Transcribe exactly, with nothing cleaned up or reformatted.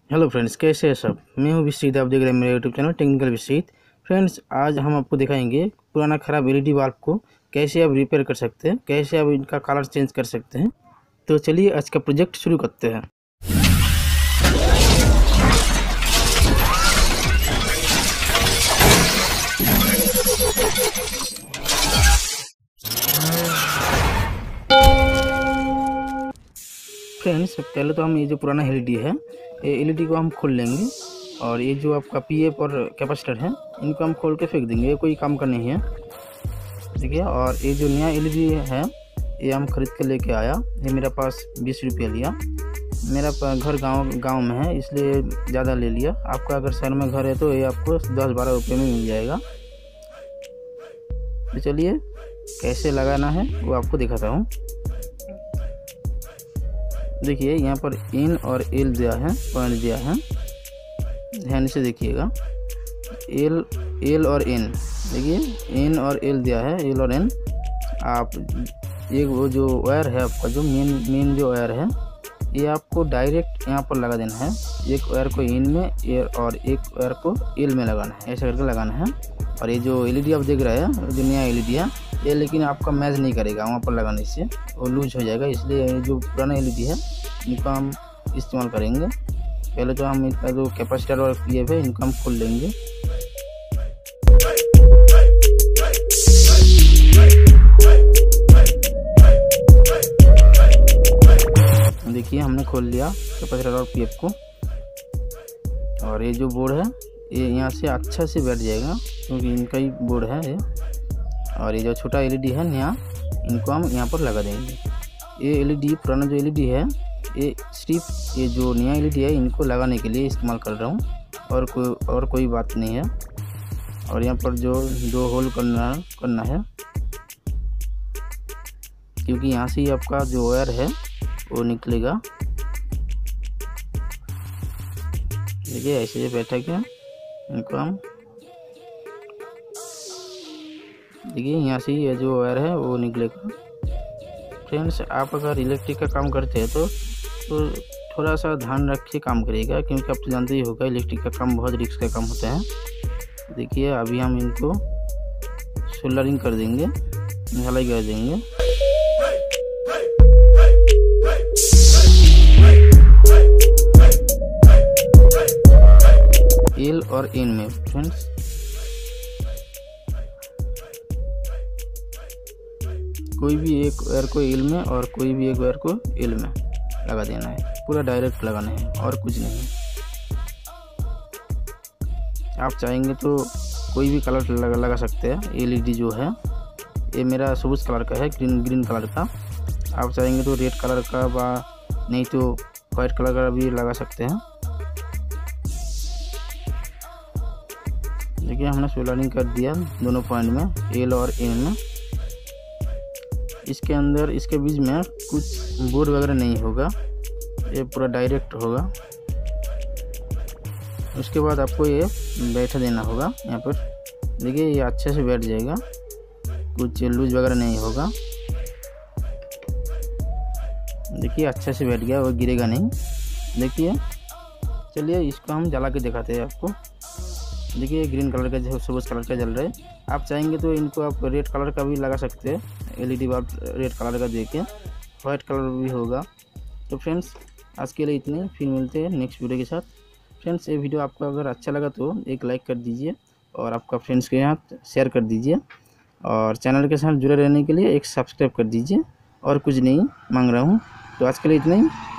Hello friends, कैसे हैं सब। मैं हूं विश्वजीत, आप देख रहे हैं मेरे YouTube channel technical Vishwajeet. Friends, आज हम आपको दिखाएंगे पुराना ख़राब एलईडी बल्ब को कैसे आप रिपेयर कर सकते हैं, कैसे आप इनका कलर चेंज कर सकते हैं। तो चलिए आज का प्रोजेक्ट शुरू करते हैं। फ्रेंड्स, पहले तो हम ये जो पुराना एलईडी है, ये एलईडी को हम खोल लेंगे और ये जो आपका पीएफ और कैपेसिटर है इनको हम खोल के फेंक देंगे। ये कोई काम का नहीं है, देखिए। और ये जो नया एलईडी है ये हम खरीद के लेके आया। ये मेरे पास बीस रुपये लिया। मेरा घर गांव गांव में है, इसलिए ज़्यादा ले लिया। आपका अगर शहर में घर है तो ये आपको दस बारह रुपये में मिल जाएगा। तो चलिए कैसे लगाना है वो आपको दिखाता हूँ। देखिए यहाँ पर इन और एल दिया है, पॉइंट दिया है, ध्यान से देखिएगा। एल एल और एन, देखिए एन और एल दिया है, एल और एन। आप एक वो जो वायर है आपका, जो मेन मेन जो वायर है, ये आपको डायरेक्ट यहाँ पर लगा देना है। एक वायर को इन में और एक वायर को एल में लगाना है, ऐसा करके लगाना है। और ये जो एलईडी आप देख रहे हैं, जो नया एलईडी है ये, लेकिन आपका मैच नहीं करेगा वहाँ पर लगाने से, वो लूज हो जाएगा। इसलिए जो पुराना एलईडी है इनको हम इस्तेमाल करेंगे। पहले तो हम इसका जो कैपेसिटर और पीएफ है इनको हम खोल लेंगे। देखिए हमने खोल लिया कैपेसिटर और पीएफ को। और ये जो बोर्ड है ये यहाँ से अच्छा से बैठ जाएगा, क्योंकि इनका ही बोर्ड है ये। और ये जो छोटा एलईडी है नया, इनको हम यहाँ पर लगा देंगे। ये एलईडी पुराना जो एलईडी है, ये सिर्फ ये जो नया एलईडी है इनको लगाने के लिए इस्तेमाल कर रहा हूँ, और कोई और कोई बात नहीं है। और यहाँ पर जो दो होल करना करना है, क्योंकि यहाँ से ही आपका जो वायर है वो निकलेगा। देखिए ऐसे बैठा क्या, इनको हम देखिए यहाँ से ये जो वायर है वो निकलेगा। फ्रेंड्स, आप अगर इलेक्ट्रिक का काम करते हैं तो तो थोड़ा सा ध्यान रख के काम करिएगा, क्योंकि आप तो जानते ही होगा इलेक्ट्रिक का काम बहुत रिस्क का काम होता है। देखिए अभी हम इनको सोल्डरिंग कर देंगे, ढलाई कर देंगे। एल और एन में फ्रेंड्स, कोई भी एक वायर को एल में और कोई भी एक वायर को एल में लगा देना है। पूरा डायरेक्ट लगाना है और कुछ नहीं। आप चाहेंगे तो कोई भी कलर लगा, लगा सकते हैं। एलईडी जो है ये मेरा सबूज कलर का है, ग्रीन ग्रीन कलर का। आप चाहेंगे तो रेड कलर का व नहीं तो वाइट कलर का भी लगा सकते हैं। देखिए हमने सोल्डरिंग कर दिया दोनों पॉइंट में, एल और एन में। इसके अंदर इसके बीच में कुछ बोर्ड वगैरह नहीं होगा, ये पूरा डायरेक्ट होगा। उसके बाद आपको ये बैठा देना होगा यहाँ पर। देखिए ये अच्छे से बैठ जाएगा, कुछ लूज वगैरह नहीं होगा। देखिए अच्छे से बैठ गया, वो गिरेगा नहीं। देखिए चलिए इसको हम जला के दिखाते हैं आपको। देखिए ग्रीन कलर का जो सबूज कलर का जल रहा है। आप चाहेंगे तो इनको आप रेड कलर का भी लगा सकते हैं, एलईडी बल्ब रेड कलर का देके, वाइट कलर भी होगा। तो फ्रेंड्स आज के लिए इतने, फिर मिलते हैं नेक्स्ट वीडियो के साथ। फ्रेंड्स ये वीडियो आपको अगर अच्छा लगा तो एक लाइक कर दीजिए और आपका फ्रेंड्स के यहाँ शेयर कर दीजिए। और चैनल के साथ जुड़े रहने के लिए एक सब्सक्राइब कर दीजिए। और कुछ नहीं मांग रहा हूँ। तो आज के लिए इतना ही।